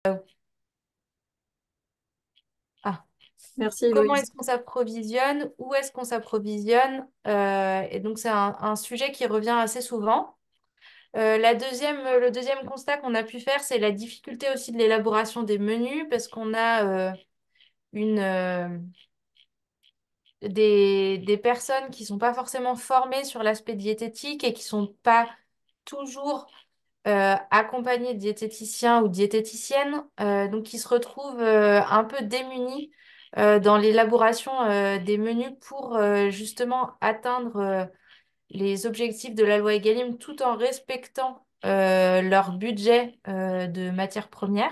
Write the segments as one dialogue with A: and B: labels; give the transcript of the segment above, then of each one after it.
A: Ah,
B: Merci
A: comment
B: Héloïse.
A: est-ce qu'on s'approvisionne? Où est-ce qu'on s'approvisionne? Et donc, c'est un sujet qui revient assez souvent. Le deuxième constat qu'on a pu faire, c'est la difficulté aussi de l'élaboration des menus parce qu'on a une, des personnes qui sont pas forcément formées sur l'aspect diététique et qui sont pas toujours accompagnées de diététiciens ou diététiciennes, donc qui se retrouvent un peu démunis dans l'élaboration des menus pour justement atteindre les objectifs de la loi Egalim tout en respectant leur budget de matières premières.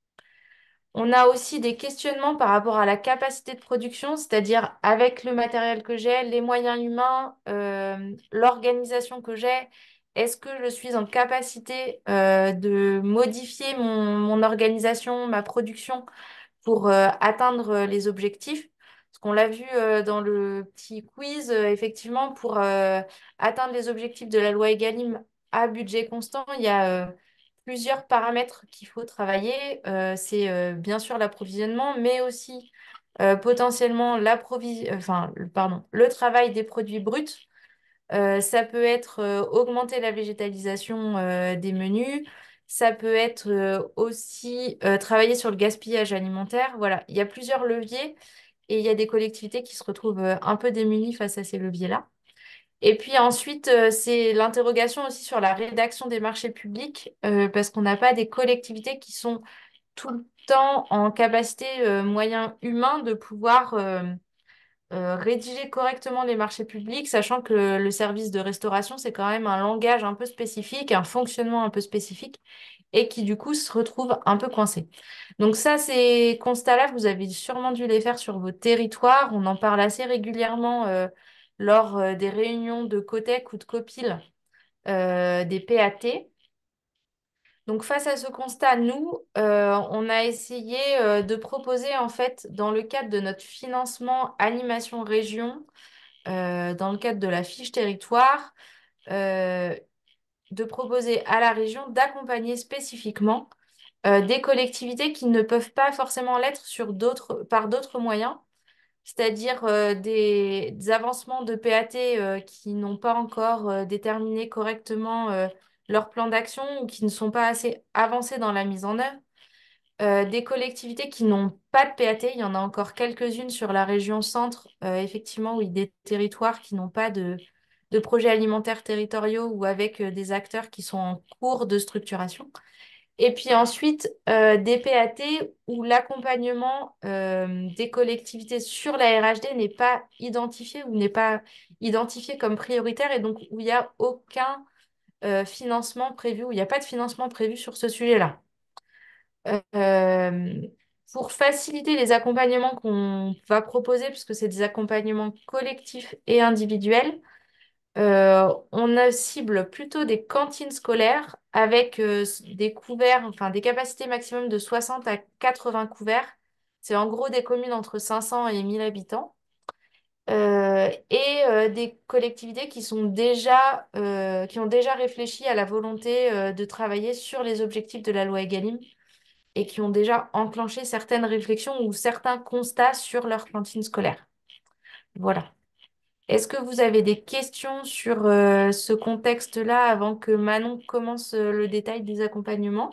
A: On a aussi des questionnements par rapport à la capacité de production, c'est-à-dire avec le matériel que j'ai, les moyens humains, l'organisation que j'ai, est-ce que je suis en capacité de modifier mon organisation, ma production pour atteindre les objectifs? Parce qu'on l'a vu dans le petit quiz, effectivement, pour atteindre les objectifs de la loi Egalim à budget constant, il y a plusieurs paramètres qu'il faut travailler. C'est bien sûr l'approvisionnement, mais aussi potentiellement pardon, le travail des produits bruts. Ça peut être augmenter la végétalisation des menus. Ça peut être aussi travailler sur le gaspillage alimentaire. Voilà, il y a plusieurs leviers et il y a des collectivités qui se retrouvent un peu démunies face à ces leviers-là. Et puis ensuite, c'est l'interrogation aussi sur la rédaction des marchés publics, parce qu'on n'a pas des collectivités qui sont tout le temps en capacité, moyens humains, de pouvoir rédiger correctement les marchés publics, sachant que le service de restauration, c'est quand même un langage un peu spécifique, un fonctionnement un peu spécifique, et qui du coup se retrouve un peu coincé. Donc ça, ces constats-là, vous avez sûrement dû les faire sur vos territoires. On en parle assez régulièrement lors des réunions de COTEC ou de COPIL des PAT. Donc face à ce constat, nous, on a essayé de proposer en fait, dans le cadre de notre financement animation région, dans le cadre de la fiche territoire, euh, de proposer à la région d'accompagner spécifiquement des collectivités qui ne peuvent pas forcément l'être par d'autres moyens, c'est-à-dire des avancements de PAT qui n'ont pas encore déterminé correctement leur plan d'action ou qui ne sont pas assez avancés dans la mise en œuvre. Des collectivités qui n'ont pas de PAT, il y en a encore quelques-unes sur la région centre, effectivement, oui, des territoires qui n'ont pas de projets alimentaires territoriaux ou avec des acteurs qui sont en cours de structuration. Et puis ensuite, des PAT où l'accompagnement des collectivités sur la RHD n'est pas identifié ou n'est pas identifié comme prioritaire et donc où il n'y a aucun financement prévu, où il n'y a pas de financement prévu sur ce sujet-là. Euh, pour faciliter les accompagnements qu'on va proposer, puisque c'est des accompagnements collectifs et individuels, cible plutôt des cantines scolaires avec des couverts, enfin des capacités maximum de 60 à 80 couverts. C'est en gros des communes entre 500 et 1000 habitants. Et des collectivités qui ont déjà réfléchi à la volonté de travailler sur les objectifs de la loi Egalim et qui ont déjà enclenché certaines réflexions ou certains constats sur leur cantine scolaire. Voilà. Est-ce que vous avez des questions sur ce contexte-là avant que Manon commence le détail des accompagnements?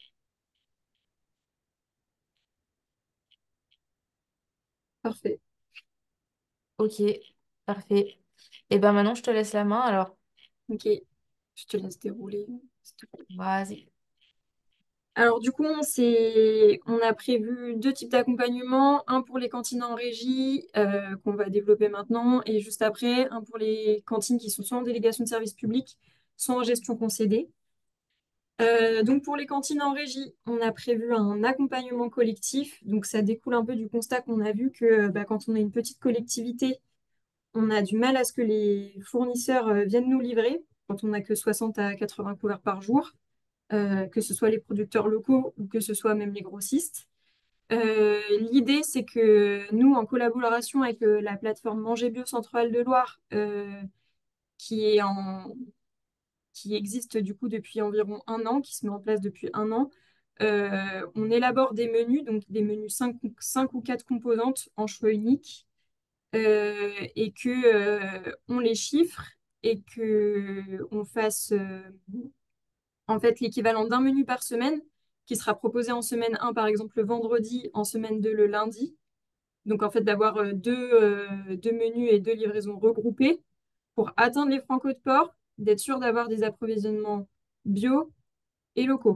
B: Parfait.
A: Ok, parfait. Eh ben Manon, je te laisse la main, alors
B: Ok, je te laisse dérouler, s'il te plaît.
A: vas-y.
B: Alors du coup, on a prévu deux types d'accompagnement, un pour les cantines en régie qu'on va développer maintenant, et juste après, un pour les cantines qui sont soit en délégation de service public, soit en gestion concédée. Donc pour les cantines en régie, on a prévu un accompagnement collectif. Donc ça découle un peu du constat qu'on a vu que bah, quand on a une petite collectivité, on a du mal à ce que les fournisseurs viennent nous livrer quand on n'a que 60 à 80 couverts par jour, que ce soit les producteurs locaux ou que ce soit même les grossistes. L'idée, c'est que nous, en collaboration avec la plateforme Manger Bio Centre-Val de Loire, qui est qui existe du coup depuis environ un an, qui se met en place depuis un an, on élabore des menus, donc des menus 5 ou 4 composantes en choix unique, et que on les chiffre et que on fasse en fait l'équivalent d'un menu par semaine qui sera proposé en semaine 1, par exemple le vendredi, en semaine 2 le lundi. Donc en fait d'avoir deux menus et deux livraisons regroupées pour atteindre les franco de port, d'être sûr d'avoir des approvisionnements bio et locaux.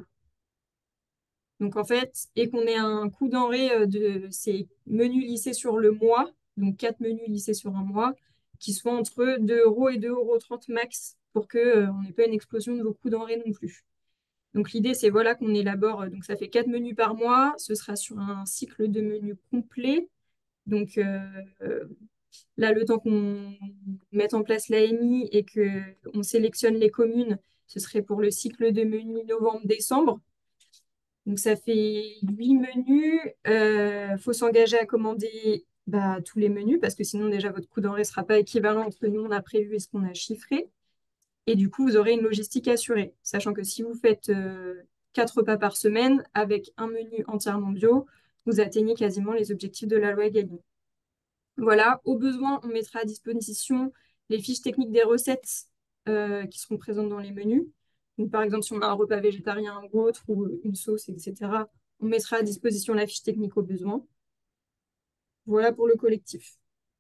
B: Donc en fait, et qu'on ait un coût denrée de ces menus lissés sur le mois, donc 4 menus lissés sur un mois, qui soient entre 2 euros et 2,30 € max pour que, on n'ait pas une explosion de vos coûts denrées non plus. Donc l'idée, c'est voilà qu'on élabore, donc ça fait 4 menus par mois, ce sera sur un cycle de menus complet. Donc là, le temps qu'on mette en place l'AMI et qu'on sélectionne les communes, ce serait pour le cycle de menus novembre-décembre. Donc ça fait 8 menus. Faut s'engager à commander tous les menus parce que sinon déjà votre coût denrée ne sera pas équivalent entre ce que nous on a prévu et ce qu'on a chiffré. Et du coup, vous aurez une logistique assurée, sachant que si vous faites 4 repas par semaine avec un menu entièrement bio, vous atteignez quasiment les objectifs de la loi Egalim. Voilà, au besoin, on mettra à disposition les fiches techniques des recettes qui seront présentes dans les menus. Donc, par exemple, si on a un repas végétarien ou autre, ou une sauce, etc., on mettra à disposition la fiche technique au besoin. Voilà pour le collectif.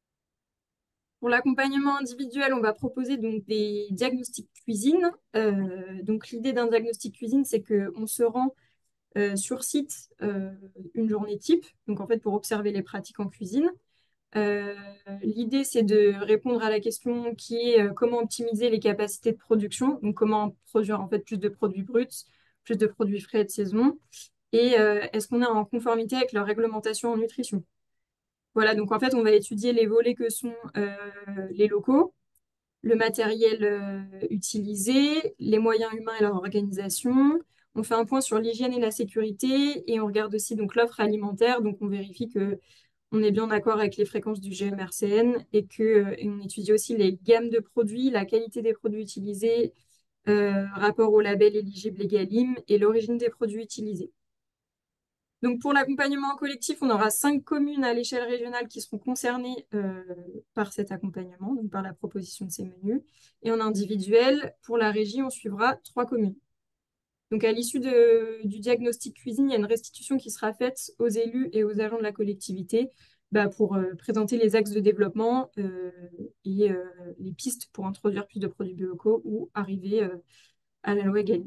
B: Pour l'accompagnement individuel, on va proposer donc des diagnostics cuisine. Donc, l'idée d'un diagnostic cuisine, c'est qu'on se rend sur site une journée type, donc en fait pour observer les pratiques en cuisine. Euh, L'idée, c'est de répondre à la question qui est comment optimiser les capacités de production, donc comment produire en fait plus de produits bruts, plus de produits frais et de saison, et est-ce qu'on est en conformité avec leur réglementation en nutrition. Voilà, donc en fait, on va étudier les volets que sont les locaux, le matériel utilisé, les moyens humains et leur organisation. On fait un point sur l'hygiène et la sécurité et on regarde aussi donc l'offre alimentaire. Donc on vérifie que on est bien d'accord avec les fréquences du GMRCN et on étudie aussi les gammes de produits, la qualité des produits utilisés, rapport au label éligible Egalim et l'origine des produits utilisés. Donc pour l'accompagnement collectif, on aura 5 communes à l'échelle régionale qui seront concernées par cet accompagnement, donc par la proposition de ces menus. Et en individuel, pour la régie, on suivra 3 communes. Donc à l'issue du diagnostic cuisine, il y a une restitution qui sera faite aux élus et aux agents de la collectivité pour présenter les axes de développement et les pistes pour introduire plus de produits biolocaux ou arriver à la loi Egalim.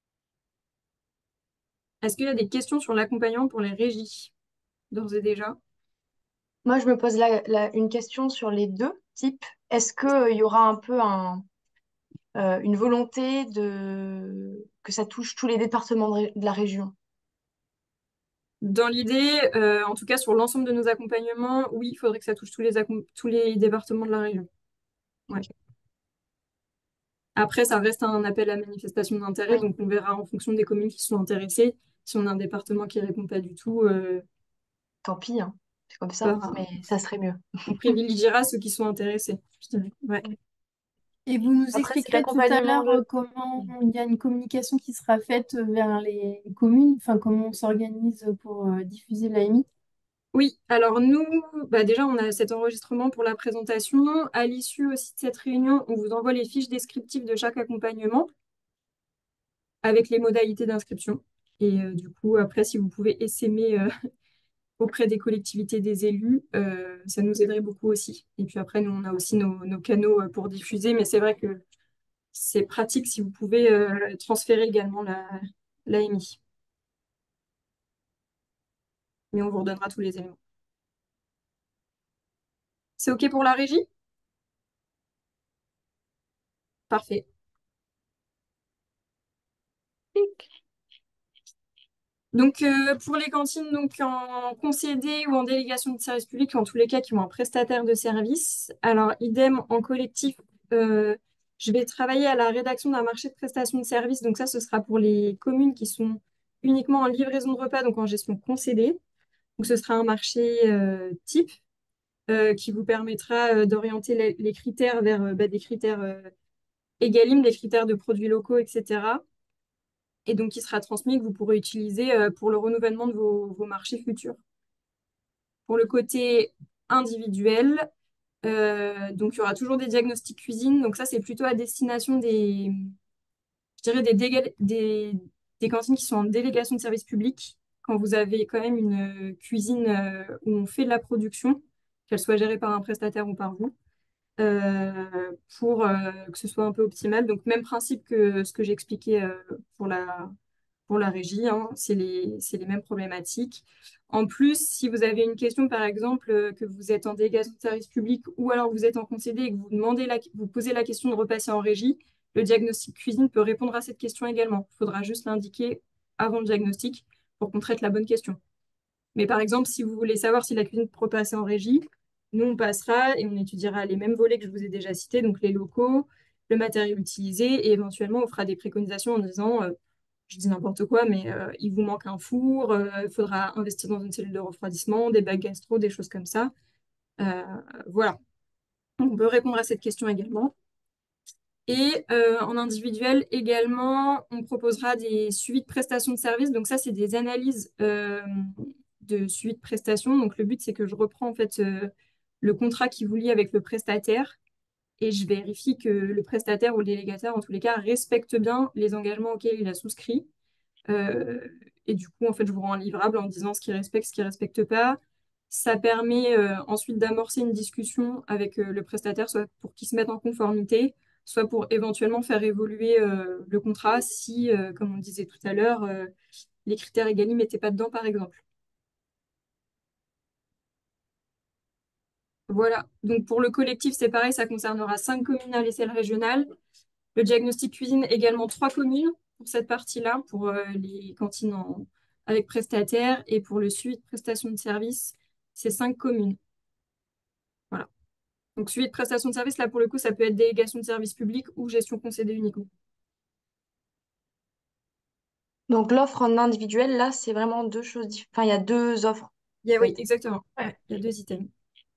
B: Est-ce qu'il y a des questions sur l'accompagnement pour les régies, d'ores et déjà?
A: Moi, je me pose une question sur les deux types. Est-ce qu'il y aura un peu une volonté que ça touche tous les départements de la région?
B: Dans l'idée, en tout cas sur l'ensemble de nos accompagnements, oui, il faudrait que ça touche tous les départements de la région. Ouais. Après, ça reste un appel à manifestation d'intérêt,
A: Oui,
B: donc on verra en fonction des communes qui sont intéressées. Si on a un département qui ne répond pas du tout,
A: tant pis, hein. C'est comme ça,
B: bah,
A: mais ça serait mieux.
B: on privilégiera ceux qui sont intéressés, je dirais. Ouais.
C: Et vous nous
A: Après, cet
C: expliquerez tout à
A: accompagnement
C: l'heure
A: de...
C: comment il y a une communication qui sera faite vers les communes, enfin comment on s'organise pour diffuser l'AMI.
B: Oui, alors nous, déjà, on a cet enregistrement pour la présentation. À l'issue aussi de cette réunion, on vous envoie les fiches descriptives de chaque accompagnement avec les modalités d'inscription. Et du coup, après, si vous pouvez essaimer auprès des collectivités, des élus, ça nous aiderait beaucoup aussi. Et puis après, nous, on a aussi nos canaux pour diffuser, mais c'est vrai que c'est pratique si vous pouvez transférer également l'AMI. Mais on vous redonnera tous les éléments. C'est OK pour la régie? Parfait. Donc, pour les cantines donc en concédé ou en délégation de service public, en tous les cas, qui ont un prestataire de service. Alors, idem en collectif, je vais travailler à la rédaction d'un marché de prestation de services. Donc, ça, ce sera pour les communes qui sont uniquement en livraison de repas, donc en gestion concédée. Donc, ce sera un marché type qui vous permettra d'orienter les critères vers des critères Egalim, des critères de produits locaux, etc. et donc qui sera transmis, que vous pourrez utiliser pour le renouvellement de vos marchés futurs. Pour le côté individuel, donc il y aura toujours des diagnostics cuisine. Donc ça, c'est plutôt à destination je dirais des cantines qui sont en délégation de service public. Quand vous avez quand même une cuisine où on fait de la production, qu'elle soit gérée par un prestataire ou par vous, pour que ce soit un peu optimal. Donc même principe que ce que j'ai expliqué pour la régie, hein, c'est les mêmes problématiques. En plus, si vous avez une question, par exemple, que vous êtes en délégation de service public ou alors vous êtes en concédé et que vous posez la question de repasser en régie, le diagnostic cuisine peut répondre à cette question également. Il faudra juste l'indiquer avant le diagnostic pour qu'on traite la bonne question. Mais par exemple, si vous voulez savoir si la cuisine peut passer en régie, nous, on passera et on étudiera les mêmes volets que je vous ai déjà cités, donc les locaux, le matériel utilisé, et éventuellement, on fera des préconisations en disant, je dis n'importe quoi, mais il vous manque un four, il faudra investir dans une cellule de refroidissement, des bacs gastro, des choses comme ça. Euh, voilà. On peut répondre à cette question également. Et en individuel également, on proposera des suivis de prestations de services. Donc ça, c'est des analyses de suivi de prestations. Donc le but, c'est que je reprends en fait le contrat qui vous lie avec le prestataire et je vérifie que le prestataire ou le délégataire, en tous les cas, respecte bien les engagements auxquels il a souscrit. Euh, et du coup, en fait, je vous rends un livrable en disant ce qui respecte pas. Ça permet ensuite d'amorcer une discussion avec le prestataire, soit pour qu'il se mette en conformité, soit pour éventuellement faire évoluer le contrat si, comme on disait tout à l'heure, les critères Egalim n'étaient pas dedans, par exemple. Voilà. Donc pour le collectif, c'est pareil, ça concernera 5 communes à l'échelle régionale. Le diagnostic cuisine, également 3 communes pour cette partie-là, pour les cantines avec prestataire. Et pour le suivi de prestation de service, c'est 5 communes. Voilà. Donc suivi de prestation de service, là pour le coup, ça peut être délégation de service public ou gestion concédée uniquement.
D: Donc l'offre en individuel, là, c'est vraiment deux choses différentes. Enfin, il y a deux offres, en
B: Oui,
D: fait.
B: exactement.
A: Ouais.
B: Ouais, il y a 2 items.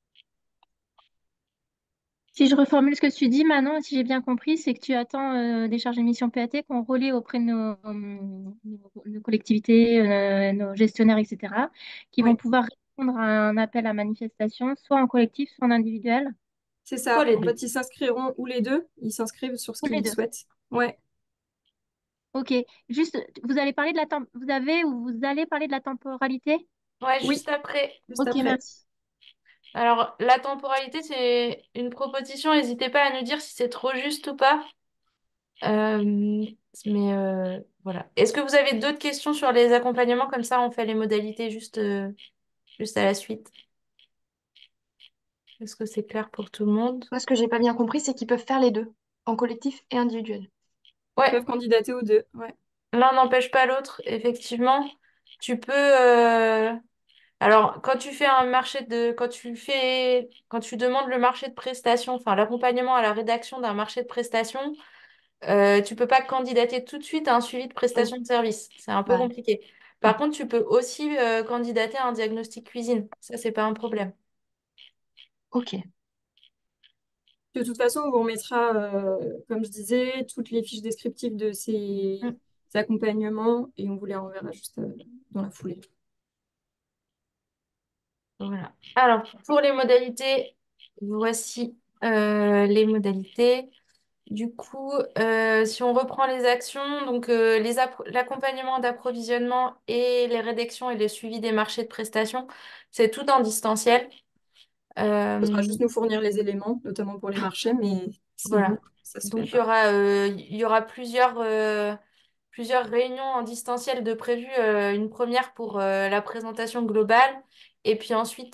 C: Si je reformule ce que tu dis, Manon, si j'ai bien compris, c'est que tu attends des charges d'émission PAT qu'on relaie auprès de nos collectivités, nos gestionnaires, etc., qui vont
B: Oui,
C: pouvoir répondre à un appel à manifestation, soit en collectif, soit en individuel,
B: c'est
A: Soit
B: ça.
A: les
B: En
A: deux.
B: fait, ils s'inscriront ou les deux. Ils s'inscrivent sur ce
C: ou les
B: qu'ils
C: deux.
B: souhaitent. Ouais,
C: Ok. Juste, vous allez parler de vous avez ou vous allez parler de la temporalité?
A: Ouais,
B: oui,
A: juste après.
B: juste
C: Ok,
B: après.
C: merci.
A: Alors, la temporalité, c'est une proposition. N'hésitez pas à nous dire si c'est trop juste ou pas. Euh, voilà. Est-ce que vous avez d'autres questions sur les accompagnements? Comme ça, on fait les modalités juste à la suite. Est-ce que c'est clair pour tout le monde?
D: Moi, ce que j'ai pas bien compris, c'est qu'ils peuvent faire les deux, en collectif et individuel.
B: Ils
A: Ouais,
B: peuvent candidater aux deux. Ouais,
A: l'un n'empêche pas l'autre, effectivement. Tu peux. Alors, quand tu fais un marché de, quand tu demandes le marché de prestation, enfin l'accompagnement à la rédaction d'un marché de prestation, tu peux pas candidater tout de suite à un suivi de
B: oui,
A: prestation de service. C'est un peu
D: Ouais.
A: compliqué. Par contre, tu peux aussi candidater à un diagnostic cuisine. Ça, c'est pas un problème.
D: Ok.
B: de toute façon, on vous remettra, comme je disais, toutes les fiches descriptives de
A: Mm.
B: ces accompagnements et on vous les renverra juste dans la foulée.
A: Voilà. Alors, pour les modalités, voici les modalités. Du coup, si on reprend les actions, donc l'accompagnement d'approvisionnement et les rédactions et le suivi des marchés de prestations, c'est tout en distanciel.
B: Il faudra
A: Euh,
B: juste nous fournir les éléments, notamment pour les marchés, mais sinon,
A: voilà.
B: ça se fait
A: Donc,
B: pas.
A: il y aura plusieurs réunions en distanciel de prévues. Une première pour la présentation globale et puis ensuite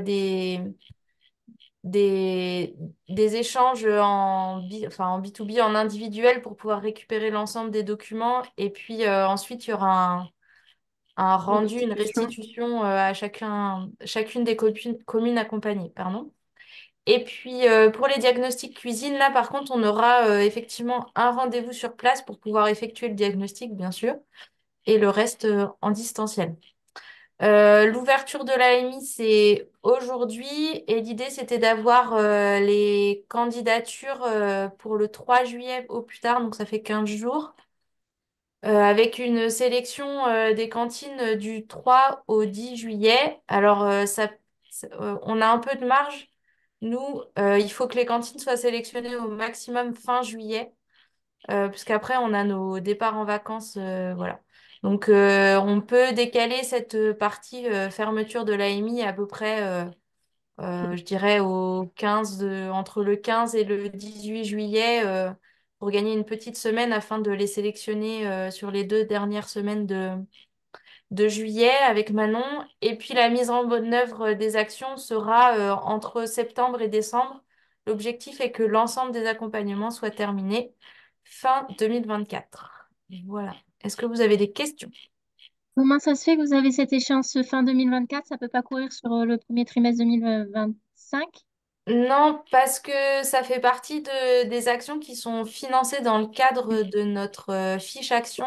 A: des, des échanges enfin, en B2B, en individuel pour pouvoir récupérer l'ensemble des documents. Et puis ensuite, il y aura un
B: Une
A: rendu, une
B: restitution.
A: restitution à chacune des communes accompagnées. Pardon. Et puis pour les diagnostics cuisine, là par contre, on aura effectivement un rendez-vous sur place pour pouvoir effectuer le diagnostic, bien sûr, et le reste en distanciel. L'ouverture de l'AMI, c'est aujourd'hui et l'idée, c'était d'avoir les candidatures pour le 3 juillet au plus tard, donc ça fait 15 jours. avec une sélection des cantines du 3 au 10 juillet. Alors, on a un peu de marge. Nous, il faut que les cantines soient sélectionnées au maximum fin juillet, puisqu'après, on a nos départs en vacances. Voilà. Donc, on peut décaler cette partie fermeture de l'AMI à peu près, je dirais, entre le 15 et le 18 juillet, pour gagner une petite semaine afin de les sélectionner sur les 2 dernières semaines de juillet avec Manon. Et puis la mise en bonne œuvre des actions sera entre septembre et décembre. L'objectif est que l'ensemble des accompagnements soit terminé fin 2024. Voilà. Est-ce que vous avez des questions?
C: Comment ça se fait que vous avez cette échéance fin 2024? Ça peut pas courir sur le premier trimestre 2025?
A: Non, parce que ça fait partie des actions qui sont financées dans le cadre de notre fiche action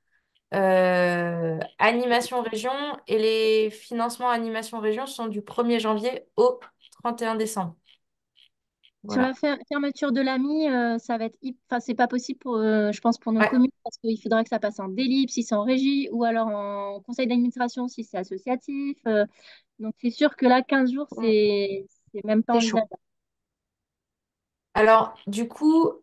A: animation région, et les financements animation région sont du 1er janvier au 31 décembre.
C: Sur
A: Voilà.
C: la fermeture de l'AMI, ça va être, enfin, c'est pas possible pour, je pense, pour nos
A: Ouais.
C: communes parce qu'il faudra que ça passe en délib si c'est en régie ou alors en conseil d'administration si c'est associatif. Donc c'est sûr que là, 15 jours,
D: Mm.
C: c'est même pas
D: C'est chaud.
A: Mm.
C: envisageable.
A: Alors, du coup,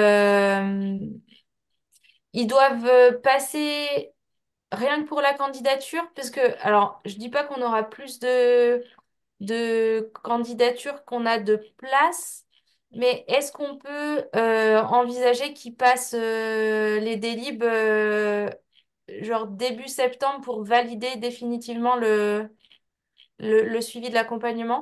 A: ils doivent passer rien que pour la candidature, parce que, alors, je dis pas qu'on aura plus de candidatures qu'on a de places, mais est-ce qu'on peut envisager qu'ils passent les délibs genre début septembre pour valider définitivement le suivi de l'accompagnement?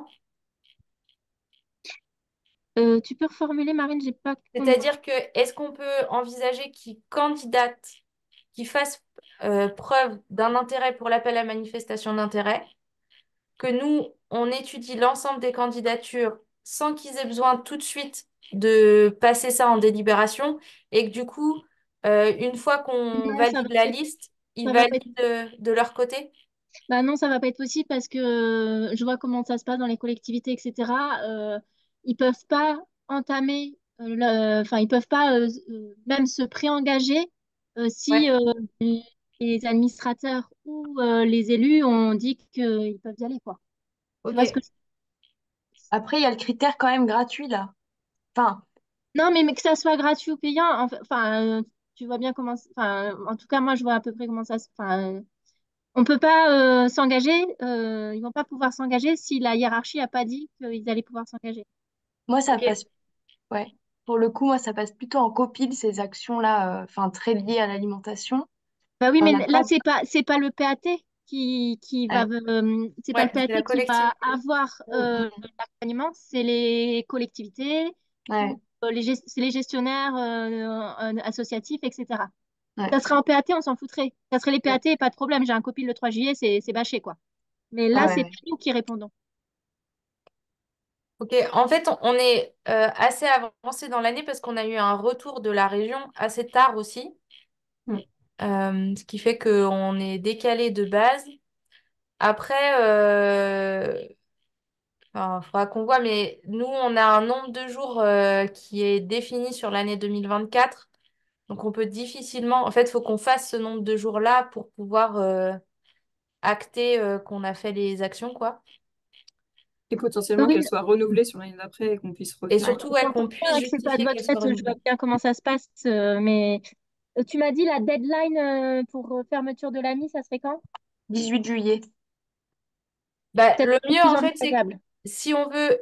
C: Tu peux reformuler, Marine, j'ai pas compris.
A: C'est-à-dire que est-ce qu'on peut envisager qu'ils candidatent, qu'ils fassent preuve d'un intérêt pour l'appel à manifestation d'intérêt, que nous, on étudie l'ensemble des candidatures sans qu'ils aient besoin tout de suite de passer ça en délibération, et que du coup, une fois qu'on
C: Non,
A: valide la liste, ils
C: ça va pas être.
A: valident de leur côté?
C: Bah non, ça va pas être possible parce que je vois comment ça se passe dans les collectivités, etc. Ils peuvent pas entamer, enfin, ils peuvent pas même se préengager si
A: Ouais,
C: les administrateurs ou les élus ont dit qu'ils peuvent y aller, quoi. Tu vois ce que
A: ok.
C: je...
D: Après, il y a le critère quand même gratuit là. Enfin,
C: Non, mais que ça soit gratuit ou payant, enfin, tu vois bien comment... Enfin, en tout cas, moi, je vois à peu près comment ça se... Enfin, on peut pas s'engager, ils vont pas pouvoir s'engager si la hiérarchie a pas dit qu'ils allaient pouvoir s'engager.
D: moi, ça
A: Ok.
D: passe. Ouais. Pour le coup, moi, ça passe plutôt en copie de ces actions-là, enfin, très liées à l'alimentation.
C: Bah oui,
D: On
C: mais
D: n'a
C: là,
D: pas.
C: c'est pas le PAT qui va,
D: Ouais.
C: c'est pas le
A: Ouais, c'est la
C: PAT qui va
A: collectivité.
C: avoir
D: Mm.
C: l'accompagnement, c'est les collectivités ou
D: Ouais.
C: c'est les gestionnaires associatifs, etc.
D: Ouais.
C: Ça serait en PAT, on s'en foutrait. Ça serait les PAT, pas de problème. J'ai un copil le 3 juillet, c'est bâché, quoi. Mais
D: Ouais,
C: là,
D: ouais,
C: c'est
D: ouais.
C: nous qui répondons.
A: Ok, en fait, on est assez avancé dans l'année parce qu'on a eu un retour de la région assez tard aussi,
D: Mm.
A: ce qui fait qu'on est décalé de base. Après, il faudra qu'on voit, mais nous, on a un nombre de jours qui est défini sur l'année 2024. Donc, on peut difficilement, en fait, il faut qu'on fasse ce nombre de jours-là pour pouvoir acter qu'on a fait les actions, quoi.
B: Et potentiellement
C: Oui,
B: qu'elle soit renouvelée sur l'année d'après et qu'on puisse
A: Et
B: refaire.
C: ouais,
A: surtout, ouais, qu'on
C: j'entends bien
A: puisse
C: que c'est pas de
A: justifier
C: votre
A: qu'elle
C: fait,
A: soit
C: je vois
A: renouvelée.
C: bien comment ça se passe, mais tu m'as dit la deadline pour fermeture de l'AMI, ça serait quand?
D: 18 juillet.
A: Bah,
C: Peut-être
A: le
C: le
A: mieux,
C: plus
A: en fait, c'est que
C: envisageable.
A: si on veut,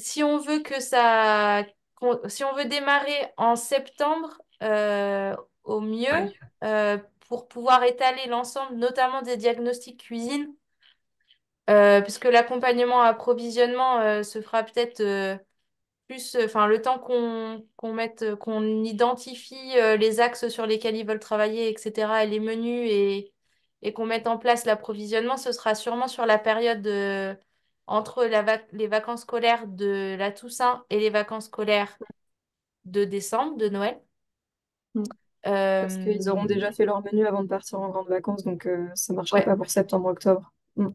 A: si on veut démarrer en septembre, au mieux,
B: Ouais.
A: euh, pour pouvoir étaler l'ensemble, notamment des diagnostics cuisine, puisque l'accompagnement approvisionnement se fera peut-être plus, enfin, le temps qu'on identifie les axes sur lesquels ils veulent travailler, etc., et les menus, et qu'on mette en place l'approvisionnement, ce sera sûrement sur la période entre les vacances scolaires de la Toussaint et les vacances scolaires de décembre, de Noël.
D: Mm.
B: Parce qu'ils auront
A: Euh,
B: déjà fait leur menu avant de partir en grandes vacances, donc ça marchera
A: ouais.
B: pas pour septembre-octobre. Mm.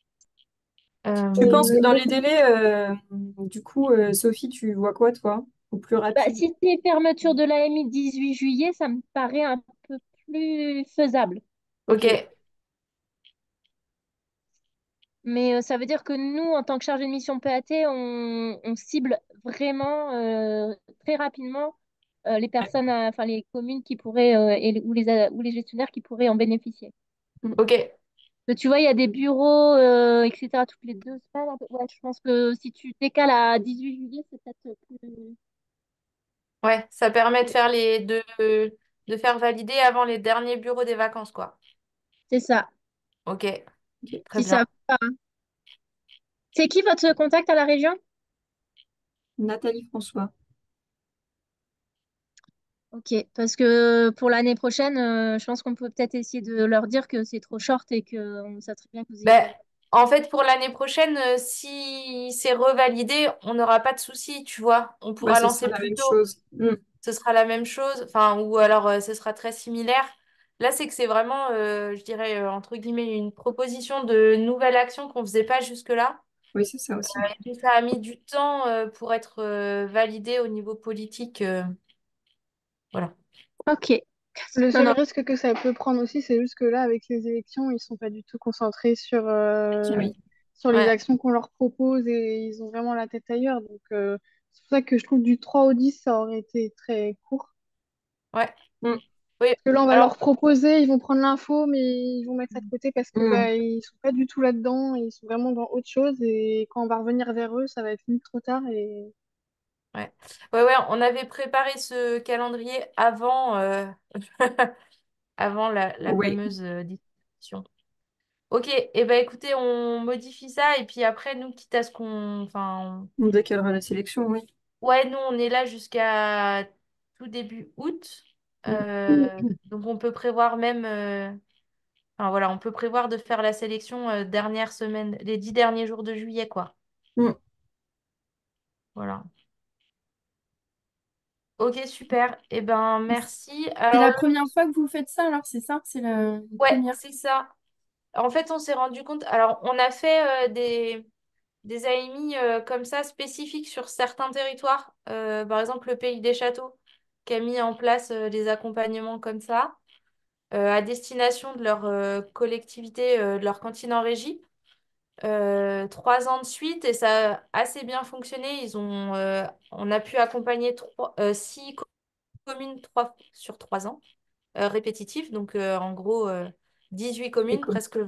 B: Tu penses que
A: Euh,
B: dans les délais, du coup, Sophie, tu vois quoi, toi? ou plus
C: Bah,
B: rapide.
C: si c'est fermeture de l'AMI 18 juillet, ça me paraît un peu plus faisable.
B: Ok.
A: Ok.
C: Mais ça veut dire que nous, en tant que chargé de mission PAT, on cible vraiment très rapidement les personnes, enfin les communes qui pourraient, ou les gestionnaires qui pourraient en bénéficier.
B: Mm.
A: Ok.
C: Tu vois, il y a des bureaux, etc., toutes les 2 semaines. Ouais, je pense que si tu décales à 18 juillet, c'est peut-être plus...
A: Ouais, ça permet de faire valider avant les derniers bureaux des vacances, quoi.
C: C'est ça.
A: Ok,
B: Ok.
A: très
C: Si ça
A: bien.
C: va. C'est qui votre contact à la région?
B: Nathalie François.
C: Ok, parce que pour l'année prochaine, je pense qu'on peut peut-être essayer de leur dire que c'est trop short et que ça serait bien que vous ayez
A: Ben,
C: des...
A: en fait, pour l'année prochaine, si c'est revalidé, on n'aura pas de souci, tu vois. On
B: Ouais,
A: pourra
B: ce sera
A: lancer
B: la
A: plus
B: même
A: tôt.
B: chose. Mm.
A: Ce sera la même chose, enfin, ou alors ce sera très similaire. Là, c'est que c'est vraiment, je dirais, entre guillemets, une proposition de nouvelle action qu'on ne faisait pas jusque-là.
B: Oui, c'est ça aussi.
A: Et puis, ça a mis du temps pour être validé au niveau politique. Voilà.
C: Ok.
E: Le
C: Non,
E: seul
C: non.
E: risque que ça peut prendre aussi, c'est juste que là, avec les élections, ils sont pas du tout concentrés
B: Oui.
E: sur les
A: Ouais,
E: actions qu'on leur propose et ils ont vraiment la tête ailleurs. Donc, c'est pour ça que je trouve du 3 au 10, ça aurait été très court.
A: ouais.
B: Mm.
A: Oui.
E: Parce que là, on va
A: Alors,
E: leur proposer, ils vont prendre l'info, mais ils vont mettre ça de côté parce que
B: Mm.
E: bah, ils sont pas du tout là-dedans, ils sont vraiment dans autre chose. Et quand on va revenir vers eux, ça va être limite trop tard. Et
A: ouais. Ouais, ouais, on avait préparé ce calendrier avant, avant la
B: Oui.
A: fameuse discussion. Ok, et ben écoutez, on modifie ça et puis après, nous, quitte à ce qu'on... Enfin,
B: On décalera la sélection, oui.
A: ouais, nous, on est là jusqu'à tout début août.
B: Mm.
A: Donc, on peut prévoir même... Enfin, voilà, on peut prévoir de faire la sélection dernière semaine, les 10 derniers jours de juillet, quoi.
B: Mm.
A: Voilà. Ok, super. Eh ben, merci.
B: C'est
A: Alors
B: la
A: là,
B: première fois que vous faites ça, alors c'est ça? C'est la
A: ouais,
B: première.
A: c'est ça. En fait, on s'est rendu compte... Alors, on a fait des AMI comme ça spécifiques sur certains territoires. Par exemple, le Pays des Châteaux, qui a mis en place des accompagnements comme ça à destination de leur collectivité, de leur cantine en régie. 3 ans de suite et ça a assez bien fonctionné. On a pu accompagner 6 communes 3 sur 3 ans répétitifs, donc en gros 18 communes,
B: Écho.
A: presque 20.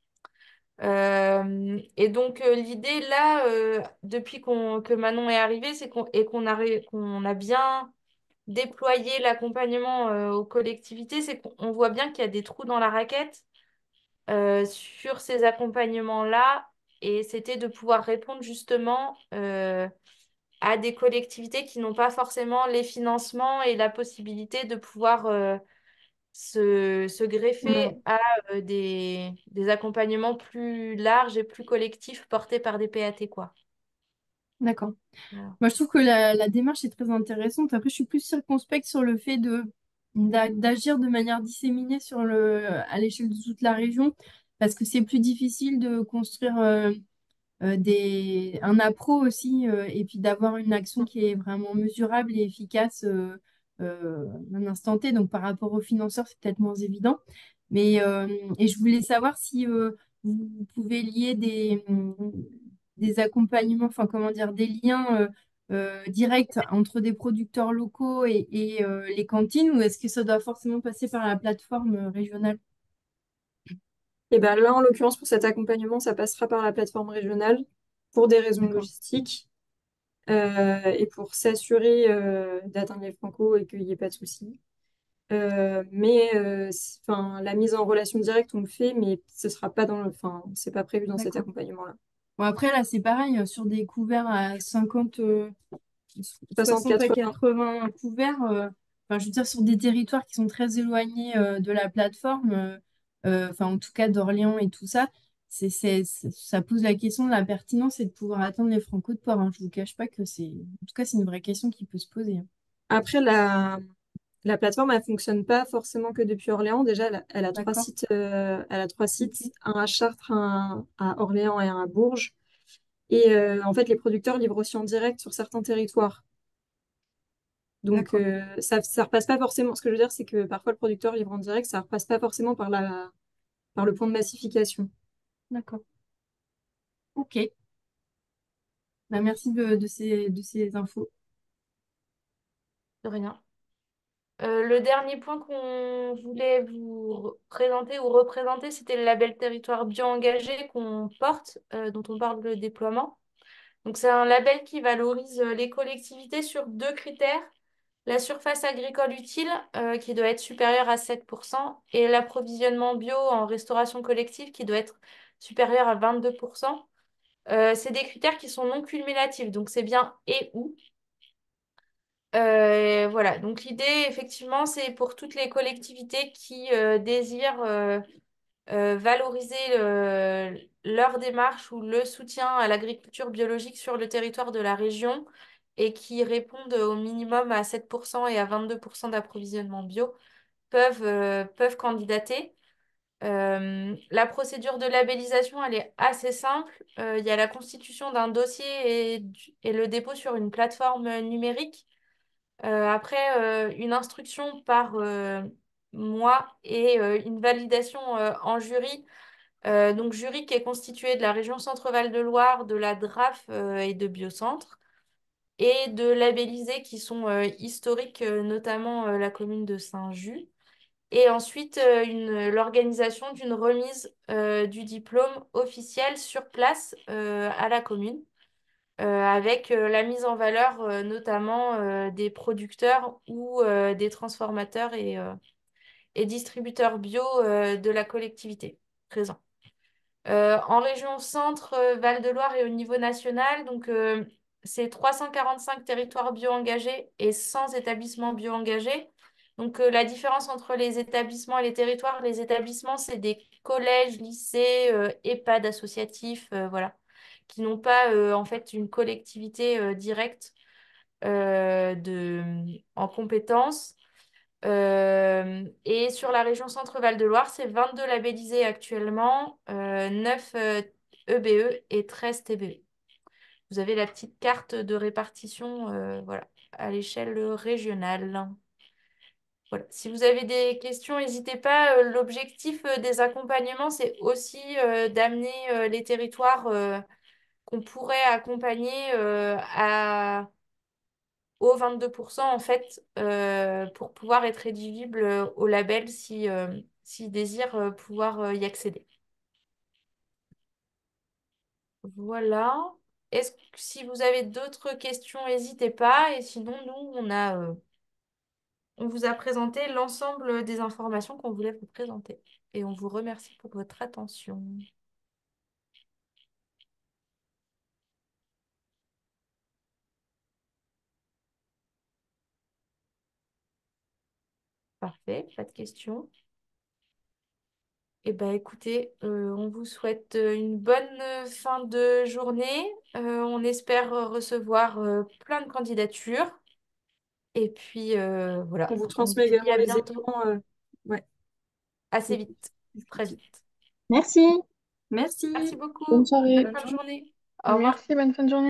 A: Et donc, l'idée là, depuis que Manon est arrivée, c'est qu'on a bien déployé l'accompagnement aux collectivités, c'est qu'on voit bien qu'il y a des trous dans la raquette sur ces accompagnements-là. Et c'était de pouvoir répondre justement à des collectivités qui n'ont pas forcément les financements et la possibilité de pouvoir se greffer
B: Mm.
A: à des accompagnements plus larges et plus collectifs portés par des PAT, quoi.
B: D'accord.
A: Voilà.
B: Moi, je trouve que la démarche est très intéressante. Après, je suis plus circonspecte sur le fait d'agir de manière disséminée à l'échelle de toute la région, parce que c'est plus difficile de construire un appro aussi, et puis d'avoir une action qui est vraiment mesurable et efficace à un instant T. Donc, par rapport aux financeurs, c'est peut-être moins évident. Et je voulais savoir si vous pouvez lier des accompagnements, enfin, comment dire, des liens directs entre des producteurs locaux et les cantines, ou est-ce que ça doit forcément passer par la plateforme régionale? Et ben là, en l'occurrence, pour cet accompagnement, ça passera par la plateforme régionale pour des raisons
C: D'accord.
B: logistiques et pour s'assurer d'atteindre les Franco et qu'il n'y ait pas de soucis. Enfin, la mise en relation directe, on le fait, mais ce sera pas enfin, c'est pas prévu dans cet
C: D'accord.
B: accompagnement-là. Bon, après, là, c'est pareil, sur des couverts à 50, 60 à
C: 60-80.
B: 80 couverts, enfin, je veux dire, sur des territoires qui sont très éloignés de la plateforme, enfin, en tout cas d'Orléans et tout ça, ça pose la question de la pertinence et de pouvoir atteindre les Franco de Port, hein. Je vous cache pas que en tout cas, c'est une vraie question qui peut se poser, hein. Après, la plateforme, elle fonctionne pas forcément que depuis Orléans. Déjà, elle a trois
C: D'accord.
B: sites,
C: Ok.
B: un à Chartres, un à Orléans et un à Bourges. Et en fait, les producteurs livrent aussi en direct sur certains territoires. Donc,
C: D'accord.
B: ça repasse pas forcément. Ce que je veux dire, c'est que parfois le producteur livre en direct, ça repasse pas forcément par le point de massification.
C: D'accord.
B: Ok. Bah, merci de ces infos.
A: De rien. Le dernier point qu'on voulait vous présenter ou représenter, c'était le label territoire bio engagé qu'on porte, dont on parle le déploiement. Donc, c'est un label qui valorise les collectivités sur deux critères. La surface agricole utile, qui doit être supérieure à 7%, et l'approvisionnement bio en restauration collective, qui doit être supérieur à 22%. C'est des critères qui sont non cumulatifs, donc c'est bien et ou. Voilà, donc l'idée, effectivement, c'est pour toutes les collectivités qui désirent valoriser leur démarche ou le soutien à l'agriculture biologique sur le territoire de la région et qui répondent au minimum à 7% et à 22% d'approvisionnement bio peuvent candidater. La procédure de labellisation, elle est assez simple. Il y a la constitution d'un dossier et le dépôt sur une plateforme numérique. Après, une instruction par mois et une validation en jury. Donc, jury qui est constitué de la région Centre-Val de Loire, de la DRAF et de Biocentre, et de labellisés qui sont historiques, notamment la commune de Saint-Just. Et ensuite, l'organisation d'une remise du diplôme officiel sur place à la commune avec la mise en valeur notamment des producteurs ou des transformateurs et distributeurs bio de la collectivité présents. En région centre, Val-de-Loire et au niveau national, donc c'est 345 territoires bio engagés et 100 établissements bio engagés. Donc la différence entre les établissements et les établissements, c'est des collèges, lycées, EHPAD associatifs, voilà, qui n'ont pas en fait une collectivité directe en compétences. Et sur la région Centre-Val de Loire, c'est 22 labellisés actuellement, 9 EBE et 13 TBE. Vous avez la petite carte de répartition voilà, à l'échelle régionale. Voilà. Si vous avez des questions, n'hésitez pas. L'objectif des accompagnements, c'est aussi d'amener les territoires qu'on pourrait accompagner aux 22% en fait pour pouvoir être éligible au label s'ils désirent pouvoir y accéder. Voilà. Si vous avez d'autres questions, n'hésitez pas. Et sinon, nous, on vous a présenté l'ensemble des informations qu'on voulait vous présenter. Et on vous remercie pour votre attention. Parfait, pas de questions. Eh ben, écoutez, on vous souhaite une bonne fin de journée. On espère recevoir plein de candidatures. Et puis, voilà,
B: On vous
A: on vous
B: transmet
A: dit
B: également
A: à
B: les
A: bientôt,
B: éléments. Ouais.
A: assez vite, très
B: Ok.
A: vite.
C: Merci.
A: Merci
B: Merci.
E: Bonne
A: beaucoup. Bonne
E: soirée.
B: Bonne
A: fin de
B: journée.
A: journée. Au revoir.
E: Merci, bonne fin de journée.